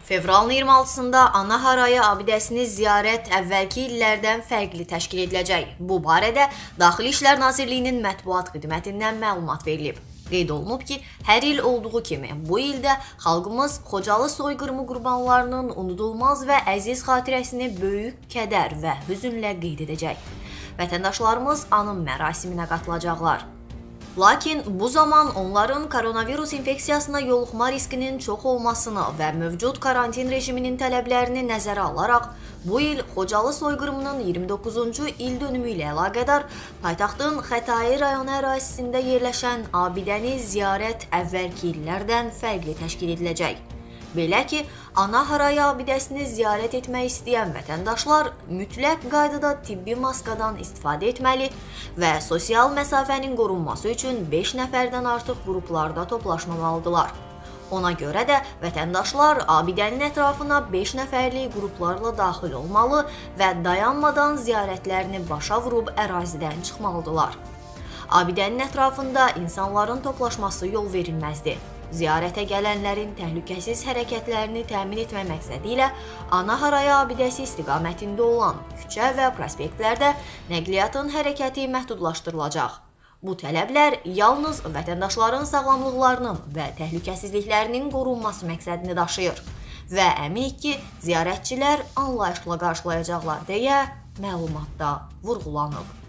Fevralın 26-sında Ana Haraya abidəsini ziyarət əvvəlki illərdən fərqli təşkil ediləcək. Bu barədə Daxili İşlər Nazirliyinin mətbuat xidmətindən məlumat verilib. Qeyd olunub ki, hər il olduğu kimi bu ildə xalqımız Xocalı soyqırımı qurbanlarının unudulmaz və əziz xatirəsini böyük kədər və hüzünlə qeyd edəcək. Vətəndaşlarımız anım mərasiminə qatılacaqlar. Lakin bu zaman onların koronavirus infeksiyasına yoluxma riskinin çox olmasını və mövcud karantin rejiminin tələblərini nəzərə alaraq, bu il Xocalı soyqırımının 29-cu il dönümü ilə əlaqədar paytaxtın Xətai rayonu ərazisində yerləşən abidəni ziyarət əvvəlki illərdən fərqli təşkil ediləcək. Belə ki, Ana Haraya abidəsini ziyarət etmək istəyən vətəndaşlar mütləq qaydada tibbi maskadan istifadə etməli və sosial məsafənin qorunması üçün 5 nəfərdən artıq qruplarda toplaşmamalıdırlar. Ona görə də vətəndaşlar abidənin ətrafına 5 nəfərlik qruplarla daxil olmalı və dayanmadan ziyarətlərini başa vurub ərazidən çıxmalıdırlar. Abidənin ətrafında insanların toplaşması yol verilməzdir. Ziyarətə gələnlərin təhlükəsiz hərəkətlərini təmin etmək məqsədi ilə Ana Haraya abidəsi istiqamətində olan küçə və prospektlərdə nəqliyyatın hərəkəti məhdudlaşdırılacaq. Bu tələblər yalnız vətəndaşların sağlamlıqlarının və təhlükəsizliklərinin qorunması məqsədini daşıyır və əminik ki, ziyarətçilər anlayışla qarşılayacaqlar deyə məlumatda vurğulanıb.